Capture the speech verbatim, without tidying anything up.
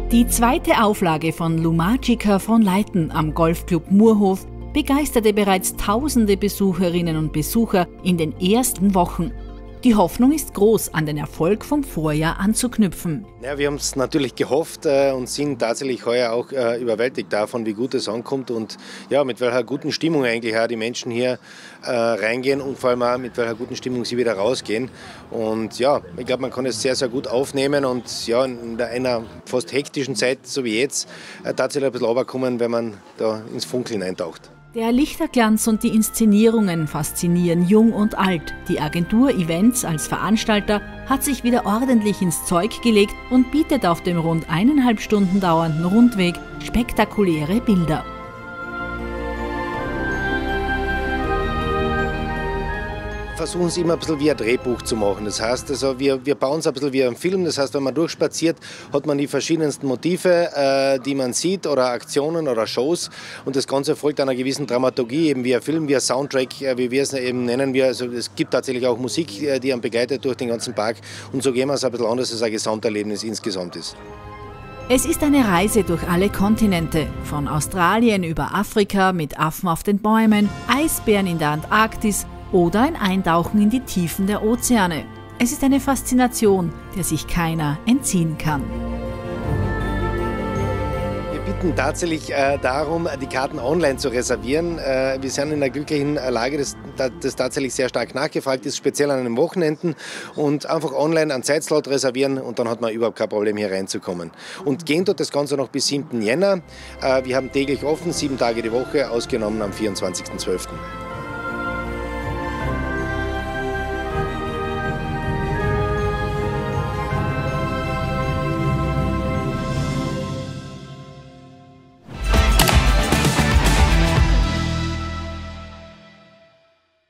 Die zweite Auflage von Lumagica von Leiten am Golfclub Murhof begeisterte bereits tausende Besucherinnen und Besucher in den ersten Wochen. Die Hoffnung ist groß, an den Erfolg vom Vorjahr anzuknüpfen. Ja, wir haben es natürlich gehofft äh, und sind tatsächlich heuer auch äh, überwältigt davon, wie gut es ankommt und ja, mit welcher guten Stimmung eigentlich auch die Menschen hier äh, reingehen und vor allem auch mit welcher guten Stimmung sie wieder rausgehen. Und ja, ich glaube, man kann es sehr, sehr gut aufnehmen und ja, in einer fast hektischen Zeit, so wie jetzt, äh, tatsächlich ein bisschen runterkommen, wenn man da ins Funkeln eintaucht. Der Lichterglanz und die Inszenierungen faszinieren jung und alt. Die Agentur Events als Veranstalter hat sich wieder ordentlich ins Zeug gelegt und bietet auf dem rund eineinhalb Stunden dauernden Rundweg spektakuläre Bilder. Versuchen es immer ein bisschen wie ein Drehbuch zu machen. Das heißt, also wir, wir bauen es ein bisschen wie ein Film. Das heißt, wenn man durchspaziert, hat man die verschiedensten Motive, äh, die man sieht, oder Aktionen oder Shows. Und das Ganze folgt einer gewissen Dramaturgie, eben wie ein Film, wie ein Soundtrack, äh, wie wir es eben nennen. Wir, also es gibt tatsächlich auch Musik, äh, die einen begleitet durch den ganzen Park. Und so gehen wir es ein bisschen anders, dass es ein Gesamterlebnis insgesamt ist. Es ist eine Reise durch alle Kontinente, von Australien über Afrika mit Affen auf den Bäumen, Eisbären in der Antarktis oder ein Eintauchen in die Tiefen der Ozeane. Es ist eine Faszination, der sich keiner entziehen kann. Wir bitten tatsächlich äh, darum, die Karten online zu reservieren. Äh, wir sind in der glücklichen Lage, dass das tatsächlich sehr stark nachgefragt ist, speziell an den Wochenenden. Und einfach online einen Zeitslot reservieren und dann hat man überhaupt kein Problem, hier reinzukommen. Und gehen dort das Ganze noch bis siebten Jänner. Äh, wir haben täglich offen, sieben Tage die Woche, ausgenommen am vierundzwanzigsten zwölften